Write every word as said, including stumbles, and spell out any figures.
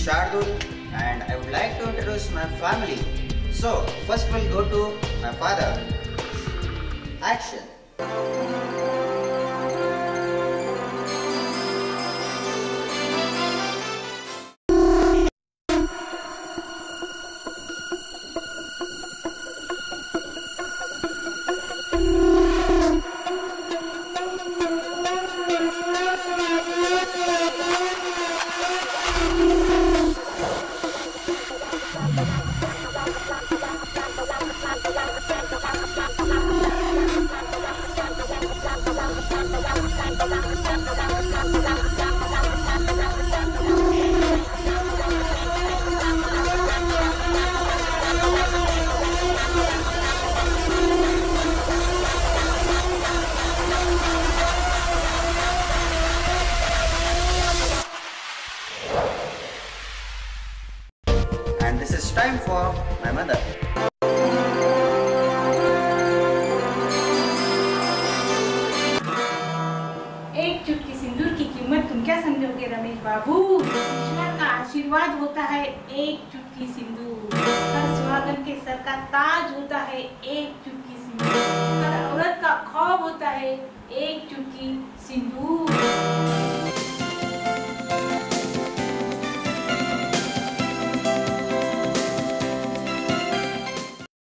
Shardul and I would like to introduce my family. So, first we'll go to my father. Action! And this is time for my mother. एक चुटकी सिंदूर की कीमत तुम क्या समझोगे रमेश बाबू? ईश्वर का आशीर्वाद होता है एक चुटकी सिंदूर। हर सुहागन के सर का ताज होता है एक चुटकी सिंदूर। हर औरत का ख्वाब होता है एक चुटकी सिंदूर।